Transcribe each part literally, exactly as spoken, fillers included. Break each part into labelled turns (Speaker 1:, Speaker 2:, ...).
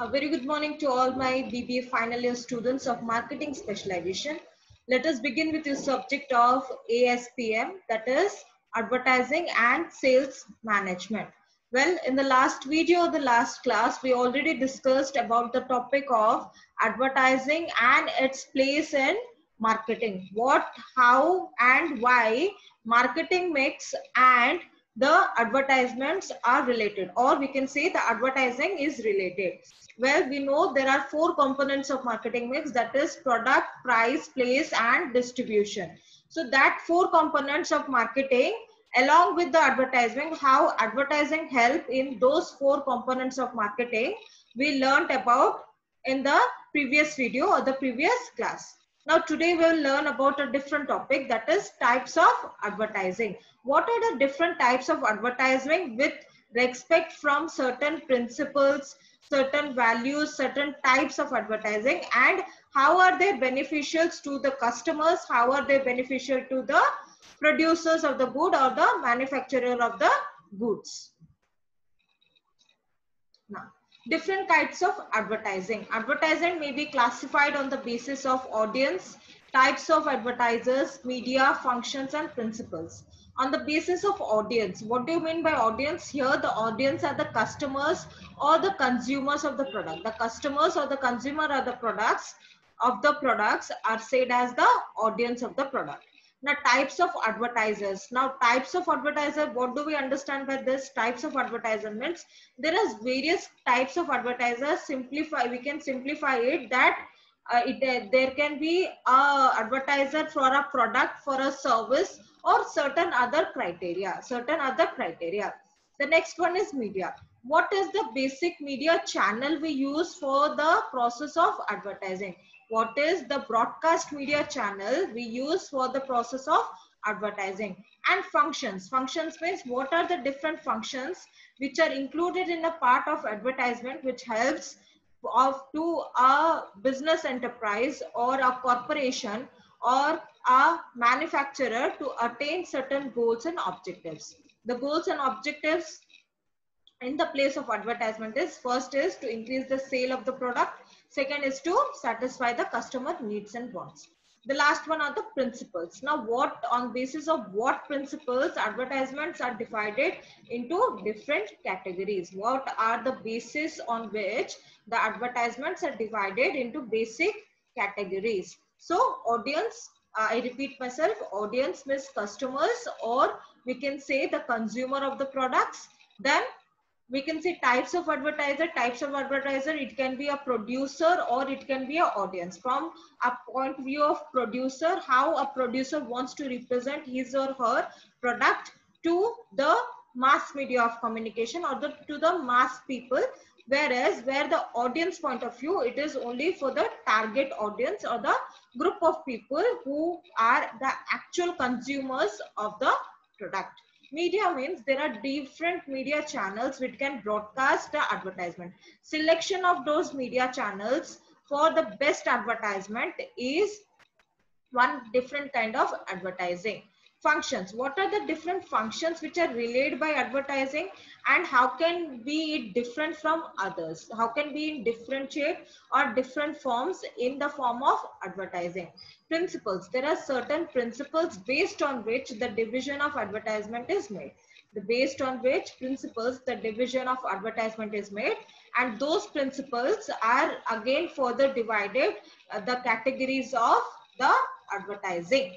Speaker 1: A very good morning to all my B B A final year students of marketing specialization. Let us begin with the subject of A S P M, that is advertising and sales management. Well, in the last video, the last class, we already discussed about the topic of advertising and its place in marketing. What, how, and why marketing mix and the advertisements are related, or we can say the advertising is related. Well, we know there are four components of marketing mix, that is product, price, place, and distribution. So that four components of marketing along with the advertising, how advertising help in those four components of marketing, we learned about in the previous video or the previous class. Now today we will learn about a different topic, that is types of advertising. What are the different types of advertising with respect from certain principles, certain values, certain types of advertising, and how are they beneficial to the customers, how are they beneficial to the producers of the good or the manufacturer of the goods. Now, different types of advertising. Advertising may be classified on the basis of audience, types of advertisers, media, functions, and principles. On the basis of audience, what do you mean by audience? Here the audience are the customers or the consumers of the product. The customers or the consumer are the products of the products are said as the audience of the product. Now types of advertisers. Now types of advertiser, what do we understand by this? Types of advertisements. There are various types of advertisers. Simplify, we can simplify it that uh, it, uh, there can be a advertiser for a product, for a service, or certain other criteria, certain other criteria. The next one is media. What is the basic media channel we use for the process of advertising? What is the broadcast media channel we use for the process of advertising? And functions. Functions means what are the different functions which are included in a part of advertisement which helps of to a business enterprise or a corporation or a manufacturer to attain certain goals and objectives. The goals and objectives in the place of advertisement is, first is to increase the sale of the product, second is to satisfy the customer needs and wants. The last one are the principles. Now what, on basis of what principles advertisements are divided into different categories? What are the basis on which the advertisements are divided into basic categories? So audience, uh, I repeat myself, audience means customers, or we can say the consumer of the products. Then we can say types of advertiser. Types of advertiser, it can be a producer or it can be an audience. From a point of view of producer, how a producer wants to represent his or her product to the mass media of communication or the, to the mass people. Whereas where the audience point of view, it is only for the target audience or the group of people who are the actual consumers of the product. Media means there are different media channels which can broadcast the advertisement. Selection of those media channels for the best advertisement is one different kind of advertising. Functions. What are the different functions which are relayed by advertising, and how can be it different from others? How can be in differentiate or different forms in the form of advertising? Principles. There are certain principles based on which the division of advertisement is made. The based on which principles the division of advertisement is made, and those principles are again further divided uh, the categories of the advertising.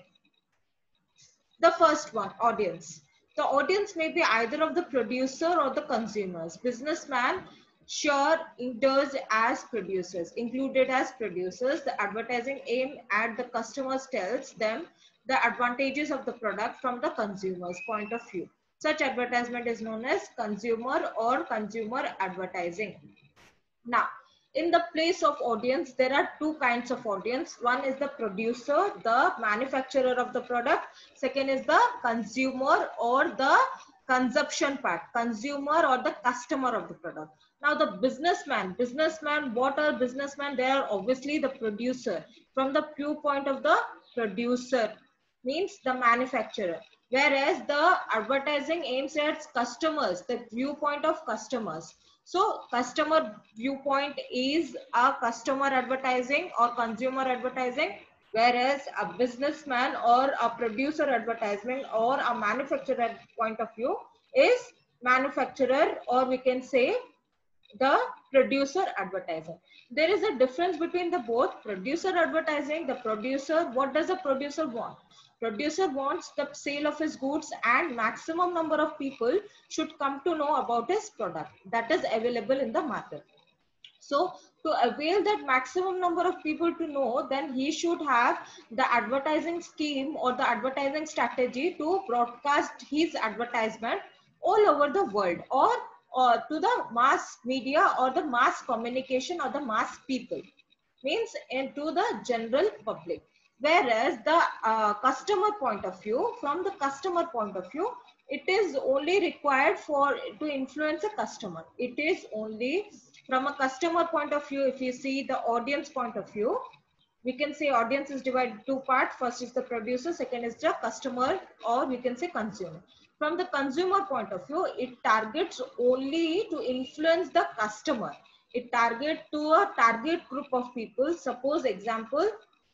Speaker 1: The first one, audience. The audience may be either of the producer or the consumers. Businessman, sure, does as producers, included as producers. The advertising aim at the customers tells them the advantages of the product from the consumer's point of view. Such advertisement is known as consumer or consumer advertising. Now, in the place of audience, there are two kinds of audience. One is the producer, the manufacturer of the product. Second is the consumer or the consumption part, consumer or the customer of the product. Now the businessman, businessman, what are businessmen? They are obviously the producer. From the viewpoint of the producer, means the manufacturer. Whereas the advertising aims at customers, the viewpoint of customers. So customer viewpoint is a customer advertising or consumer advertising, whereas a businessman or a producer advertisement or a manufacturer point of view is manufacturer, or we can say the producer advertising. There is a difference between the both. Producer advertising, the producer, what does the producer want? Producer wants the sale of his goods and maximum number of people should come to know about his product that is available in the market. So to avail that maximum number of people to know, then he should have the advertising scheme or the advertising strategy to broadcast his advertisement all over the world, or, or to the mass media or the mass communication or the mass people, means into the general public. Whereas the uh, customer point of view, from the customer point of view, it is only required for to influence a customer. It is only from a customer point of view. If you see the audience point of view, we can say audience is divided two parts. First is the producer, second is the customer, or we can say consumer. From the consumer point of view, it targets only to influence the customer. It target to a target group of people. Suppose example,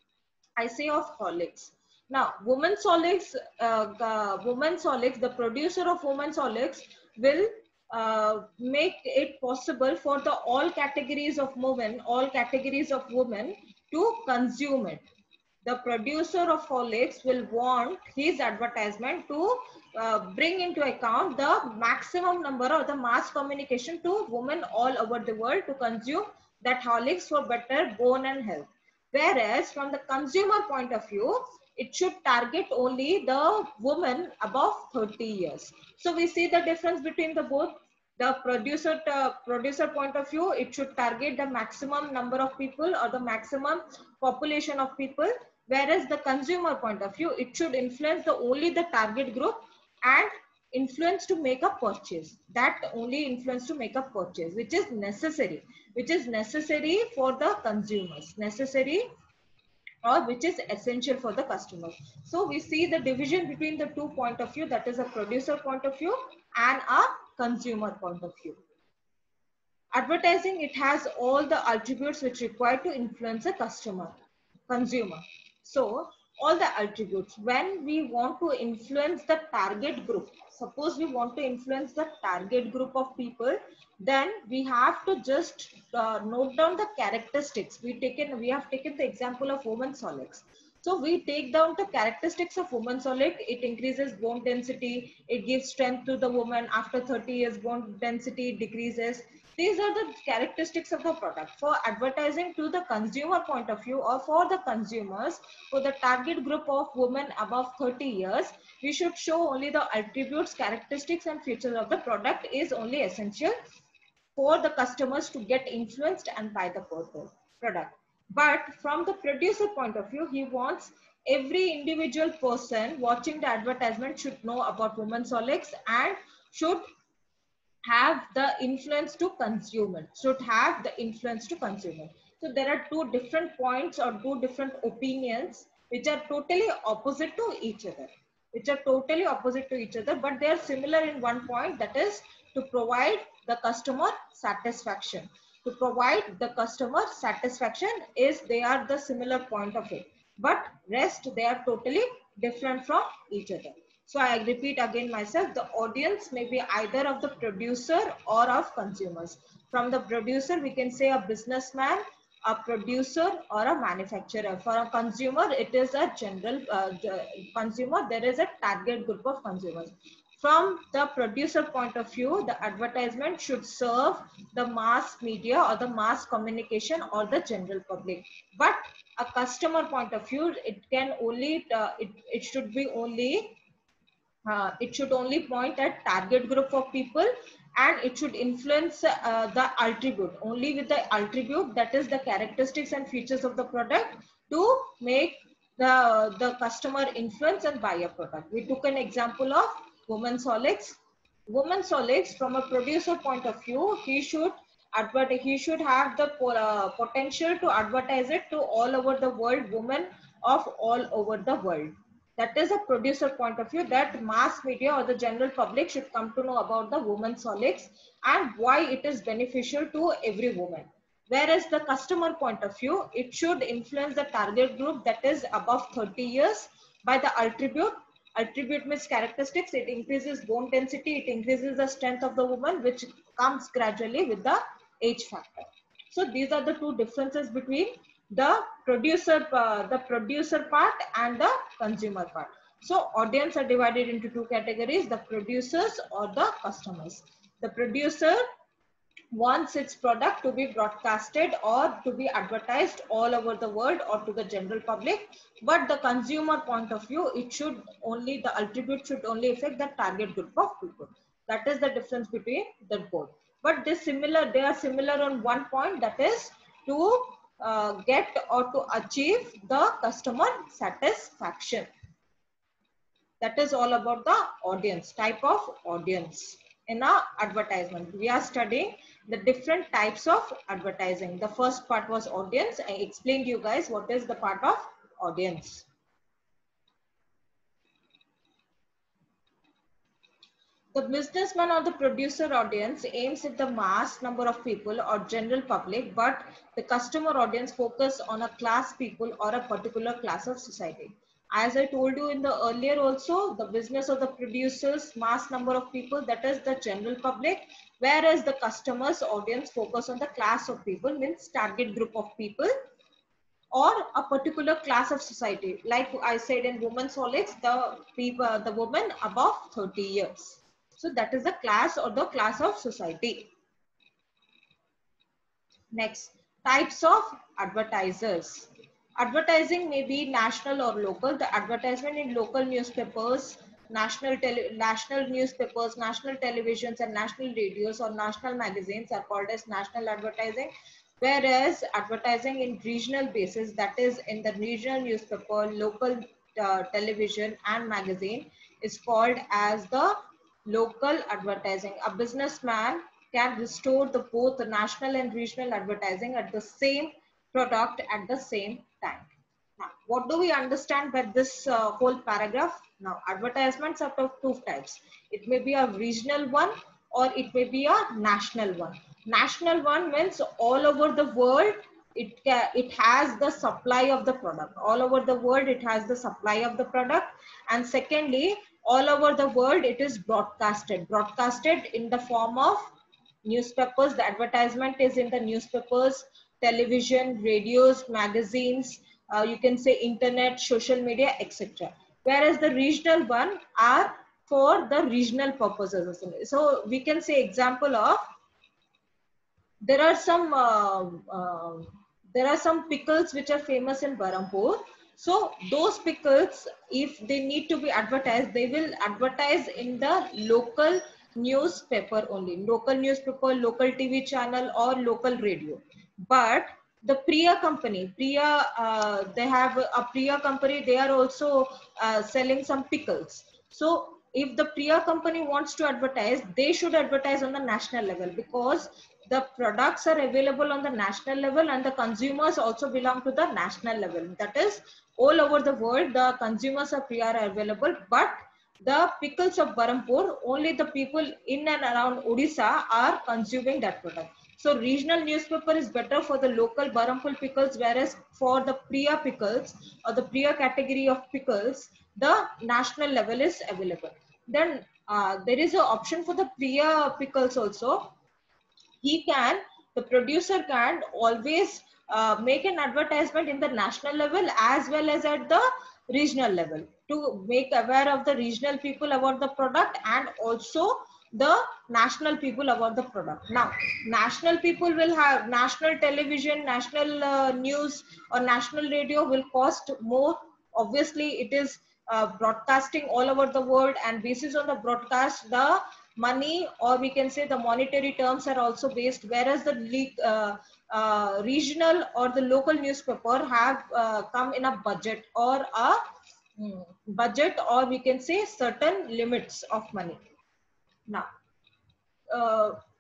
Speaker 1: I say of Horlicks. Now, Women's Horlicks, uh, the Women's Horlicks, the producer of Women's Horlicks will uh, make it possible for the all categories of women, all categories of women to consume it. The producer of Horlicks will want his advertisement to uh, bring into account the maximum number or the mass communication to women all over the world to consume that Horlicks for better bone and health. Whereas from the consumer point of view, it should target only the woman above thirty years. So we see the difference between the both. The producer uh, producer point of view, it should target the maximum number of people or the maximum population of people. Whereas the consumer point of view, it should influence the only the target group and influence to make a purchase. That only influence to make a purchase, which is necessary, which is necessary for the consumers, necessary or which is essential for the customer. So we see the division between the two point of view, that is a producer point of view and a consumer point of view. Advertising, it has all the attributes which require to influence a customer, consumer. So all the attributes, when we want to influence the target group, suppose we want to influence the target group of people, then we have to just uh, note down the characteristics. We taken, we have taken the example of Women's Horlicks. So we take down the characteristics of Women's Horlicks. It increases bone density. It gives strength to the woman. After thirty years, bone density decreases. These are the characteristics of the product. For advertising to the consumer point of view or for the consumers, for the target group of women above thirty years, we should show only the attributes, characteristics and features of the product is only essential for the customers to get influenced and buy the product. But from the producer point of view, he wants every individual person watching the advertisement should know about Women's Horlicks and should have the influence to consume it, should have the influence to consume it. So there are two different points or two different opinions which are totally opposite to each other, which are totally opposite to each other, but they are similar in one point, that is to provide the customer satisfaction. To provide the customer satisfaction is, they are the similar point of it, but rest they are totally different from each other. So I repeat again myself, the audience may be either of the producer or of consumers. From the producer, we can say a businessman, a producer or a manufacturer. For a consumer, it is a general uh, consumer. There is a target group of consumers. From the producer point of view, the advertisement should serve the mass media or the mass communication or the general public. But a customer point of view, it can only, uh, it, it should be only, uh, it should only point at target group of people, and it should influence uh, the attribute, only with the attribute, that is the characteristics and features of the product, to make the, the customer influence and buy a product. We took an example of Women's Horlicks. Women's Horlicks, from a producer point of view, he should advert, he should have the uh, potential to advertise it to all over the world, women of all over the world. That is a producer point of view, that mass media or the general public should come to know about the women's solids and why it is beneficial to every woman. Whereas the customer point of view, it should influence the target group that is above thirty years by the attribute. Attribute means characteristics. It increases bone density, it increases the strength of the woman, which comes gradually with the age factor. So these are the two differences between the producer, uh, the producer part and the consumer part. So audience are divided into two categories, the producers or the customers. The producer wants its product to be broadcasted or to be advertised all over the world or to the general public, but the consumer point of view, it should only, the attribute should only affect the target group of people. That is the difference between the both. But they similar, they are similar on one point, that is to uh, get or to achieve the customer satisfaction. That is all about the audience, type of audience. In our advertisement, we are studying the different types of advertising. The first part was audience. I explained you guys what is the part of audience. The businessman or the producer audience aims at the mass number of people or general public, but the customer audience focus on a class people or a particular class of society. As I told you in the earlier also, the business of the producers, mass number of people, that is the general public, whereas the customers audience focus on the class of people, means target group of people or a particular class of society. Like I said in women's solids, the people, the women above thirty years. So that is the class or the class of society. Next, types of advertisers. Advertising may be national or local. The advertisement in local newspapers, national tele national newspapers, national televisions and national radios or national magazines are called as national advertising. Whereas advertising in regional basis, that is in the regional newspaper, local uh, television and magazine, is called as the local advertising. A businessman can restore the both the national and regional advertising at the same product at the same time. Now, what do we understand by this uh, whole paragraph? Now, advertisements are of two types. It may be a regional one or it may be a national one. National one means all over the world, it, can, it has the supply of the product. All over the world, it has the supply of the product. And secondly, all over the world, it is broadcasted. Broadcasted in the form of newspapers. The advertisement is in the newspapers, television, radios, magazines, uh, you can say internet, social media, et cetera. Whereas the regional one are for the regional purposes. So we can say example of, there are some uh, uh, there are some pickles which are famous in Berhampur. So those pickles, if they need to be advertised, they will advertise in the local newspaper only, local newspaper, local T V channel or local radio. But the Priya company, Priya, uh, they have a Priya company, they are also uh, selling some pickles. So if the Priya company wants to advertise, they should advertise on the national level, because the products are available on the national level and the consumers also belong to the national level. That is, all over the world, the consumers of Priya are available, but the pickles of Berhampur, only the people in and around Odisha are consuming that product. So regional newspaper is better for the local Berhampur pickles, whereas for the Priya pickles or the Priya category of pickles, the national level is available. Then uh, there is an option for the Priya pickles also. He can, the producer can always uh, make an advertisement in the national level as well as at the regional level to make aware of the regional people about the product and also the national people about the product. Now, national people will have national television, national uh, news or national radio will cost more. Obviously, it is uh, broadcasting all over the world, and basis on the broadcast, the money, or we can say the monetary terms, are also based, whereas the uh, uh, regional or the local newspaper have uh, come in a budget or a mm, budget, or we can say certain limits of money. Now, uh,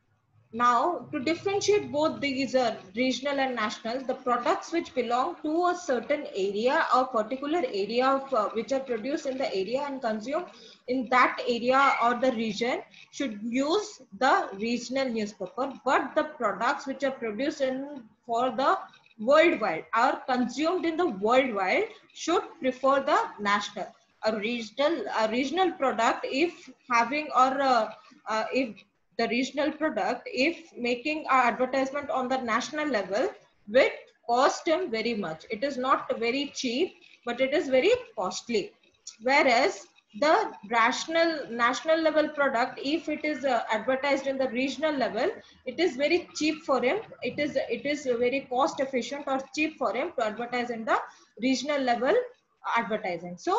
Speaker 1: Now, to differentiate both these uh, regional and national, the products which belong to a certain area or particular area of uh, which are produced in the area and consumed in that area or the region should use the regional newspaper, but the products which are produced in for the worldwide are consumed in the worldwide should prefer the national. A regional a regional product, if having or uh, uh, if the regional product, if making a advertisement on the national level, will cost him very much. It is not very cheap, but it is very costly. Whereas the rational national level product, if it is uh, advertised in the regional level, it is very cheap for him. It is it is very cost efficient or cheap for him to advertise in the regional level advertising. So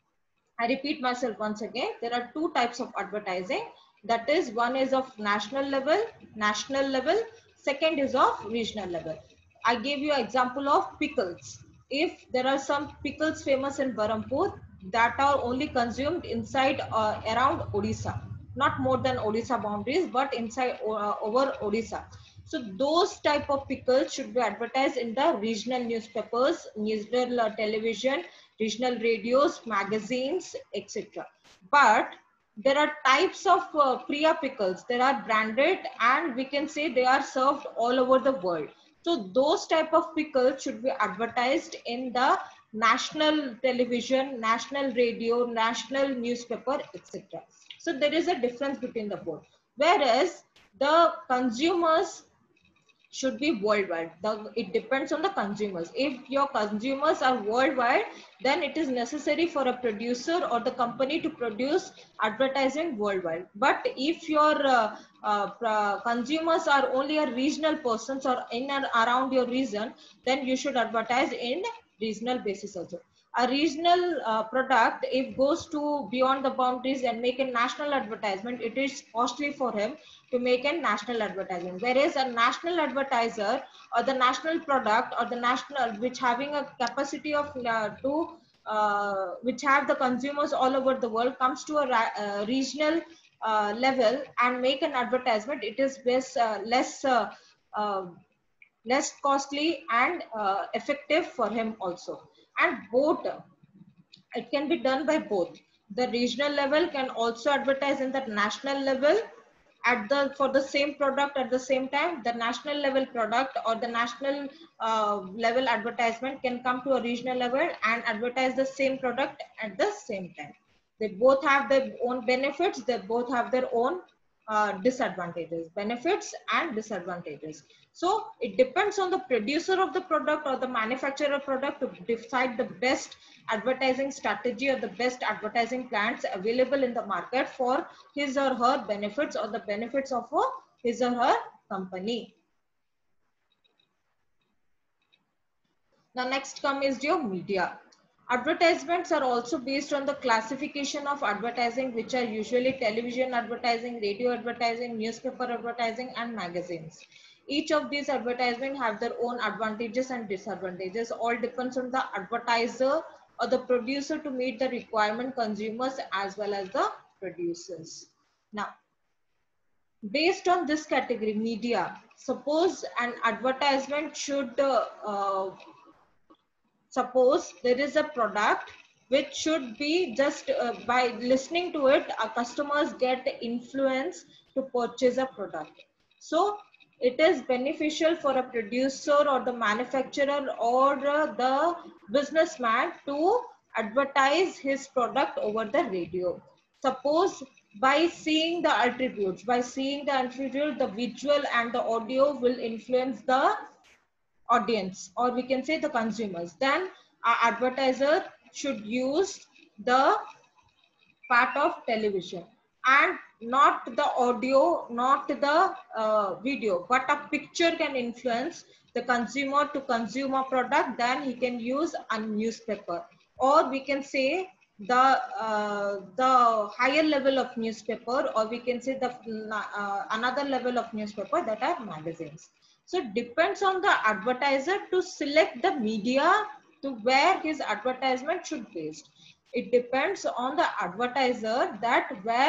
Speaker 1: I repeat myself once again, there are two types of advertising. That is, one is of national level, national level, second is of regional level. I gave you an example of pickles. If there are some pickles famous in Barampur that are only consumed inside uh, around Odisha, not more than Odisha boundaries, but inside uh, over Odisha. So those type of pickles should be advertised in the regional newspapers, regional uh, television, regional radios, magazines, et cetera. But there are types of uh, Priya pickles. There are branded, and we can say they are served all over the world. So those type of pickles should be advertised in the national television, national radio, national newspaper, et cetera. So there is a difference between the both. Whereas the consumers should be worldwide. The, it depends on the consumers. If your consumers are worldwide, then it is necessary for a producer or the company to produce advertising worldwide. But if your uh, uh, consumers are only a regional persons or in and around your region, then you should advertise in regional basis also. A regional uh, product, if goes to beyond the boundaries and make a national advertisement, it is costly for him to make a national advertisement. Whereas a national advertiser or the national product or the national which having a capacity of uh, to uh, which have the consumers all over the world comes to a uh, regional uh, level and make an advertisement, it is less uh, less uh, uh, less costly and uh, effective for him also. And both, it can be done by both. The regional level can also advertise in the national level at the for the same product. At the same time, the national level product or the national uh, level advertisement can come to a regional level and advertise the same product at the same time. They both have their own benefits, they both have their own uh, disadvantages, benefits and disadvantages. So it depends on the producer of the product or the manufacturer of product to decide the best advertising strategy or the best advertising plans available in the market for his or her benefits or the benefits of a, his or her company. The next come is your media. Advertisements are also based on the classification of advertising, which are usually television advertising, radio advertising, newspaper advertising, and magazines. Each of these advertisements have their own advantages and disadvantages. All depends on the advertiser or the producer to meet the requirement consumers as well as the producers. Now, based on this category, media, suppose an advertisement should uh, uh, suppose there is a product which should be just uh, by listening to it, our customers get influence to purchase a product. So it is beneficial for a producer or the manufacturer or uh, the businessman to advertise his product over the radio. Suppose by seeing the attributes, by seeing the attribute, the visual and the audio will influence the audience, or we can say the consumers. Then our advertiser should use the part of television and not the audio, not the uh, video, but a picture can influence the consumer to consume a product. Then he can use a newspaper, or we can say the uh, the higher level of newspaper, or we can say the uh, another level of newspaper, that are magazines. So it depends on the advertiser to select the media to where his advertisement should be based. It depends on the advertiser that where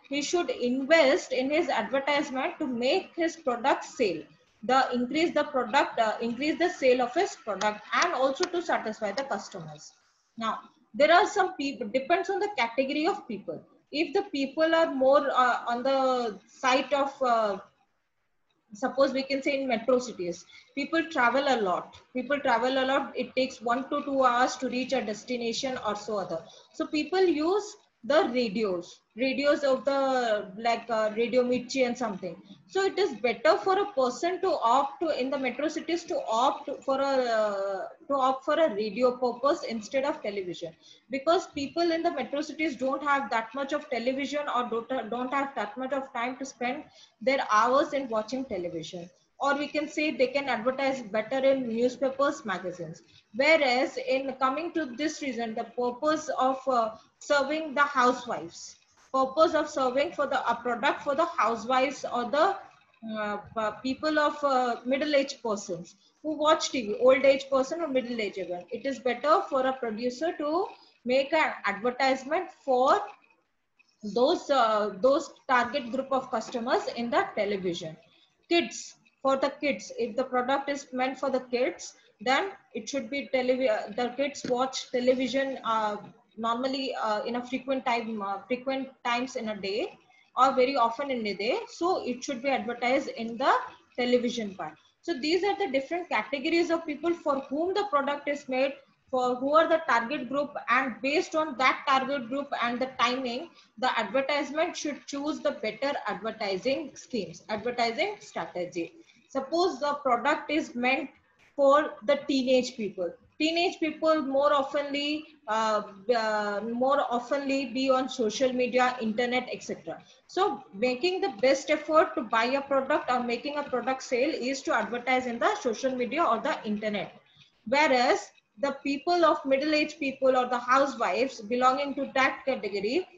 Speaker 1: he should invest in his advertisement to make his product sale, the increase the product, uh, increase the sale of his product, and also to satisfy the customers. Now, there are some people, depends on the category of people. If the people are more uh, on the side of, uh, suppose we can say in metro cities, people travel a lot. People travel a lot. It takes one to two hours to reach a destination or so other. So people use the radios, radios of the like uh, Radio Mirchi and something. So it is better for a person to opt to in the metro cities to opt for a uh, to opt for a radio purpose instead of television, because people in the metro cities don't have that much of television or don't, don't have that much of time to spend their hours in watching television. Or we can say they can advertise better in newspapers, magazines. Whereas in coming to this reason, the purpose of uh, serving the housewives, purpose of serving for the a product for the housewives or the uh, people of uh, middle-aged persons who watch T V, old age person or middle age even. It is better for a producer to make an advertisement for those uh, those target group of customers in the television. Kids, for the kids, if the product is meant for the kids, then it should be television. The kids watch television uh, normally uh, in a frequent time uh, frequent times in a day, or very often in a day, so it should be advertised in the television part. So these are the different categories of people for whom the product is made, for who are the target group, and based on that target group and the timing, the advertisement should choose the better advertising schemes, advertising strategy. Suppose the product is meant for the teenage people. Teenage people more oftenly, uh, uh, more oftenly be on social media, internet, et cetera. So making the best effort to buy a product or making a product sale is to advertise in the social media or the internet. Whereas the people of middle-aged people or the housewives belonging to that category,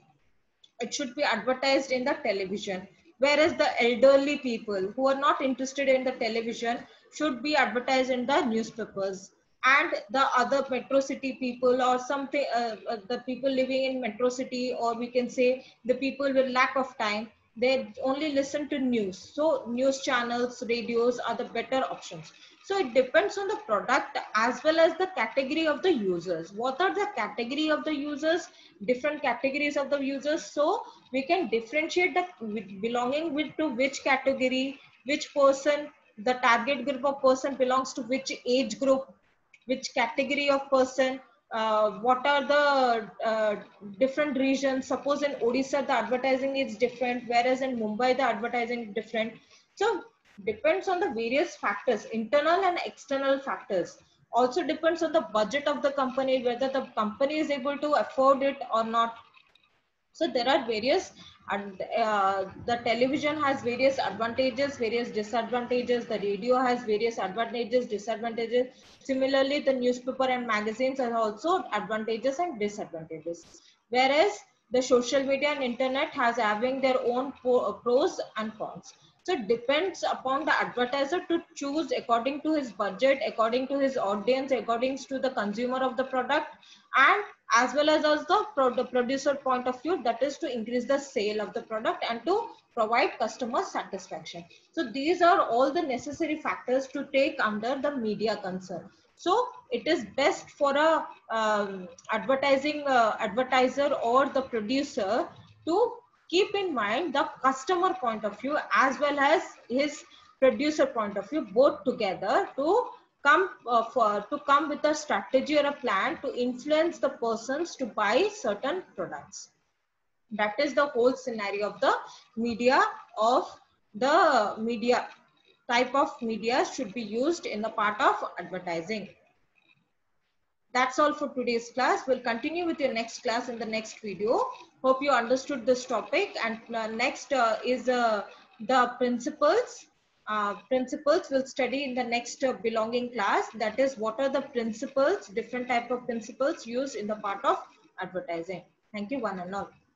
Speaker 1: it should be advertised in the television. Whereas the elderly people who are not interested in the television should be advertised in the newspapers. And the other metro city people or something, uh, uh, the people living in metro city, or we can say the people with lack of time, they only listen to news. So news channels, radios are the better options. So it depends on the product as well as the category of the users. What are the category of the users? Different categories of the users. So we can differentiate the belonging with to which category, which person, the target group of person belongs to which age group, which category of person, uh, what are the uh, different regions. Suppose in Odisha the advertising is different, whereas in Mumbai the advertising is different. So depends on the various factors, internal and external factors. Also depends on the budget of the company, whether the company is able to afford it or not. So there are various, and uh, the television has various advantages, various disadvantages. The radio has various advantages, disadvantages. Similarly, the newspaper and magazines are also advantages and disadvantages. Whereas the social media and internet has having their own pros and cons. So it depends upon the advertiser to choose according to his budget, according to his audience, according to the consumer of the product, and as well as as the, pro the producer point of view, that is to increase the sale of the product and to provide customer satisfaction. So these are all the necessary factors to take under the media concern. So it is best for a um, advertising uh, advertiser or the producer to keep in mind the customer point of view as well as his producer point of view, both together, to come uh, for to come with a strategy or a plan to influence the persons to buy certain products. That is the whole scenario of the media, of the media type of media should be used in the part of advertising. That's all for today's class. We'll continue with your next class in the next video. Hope you understood this topic. And uh, next uh, is uh, the principles. Uh, principles we'll study in the next uh, belonging class. That is, what are the principles, different type of principles used in the part of advertising. Thank you, one and all.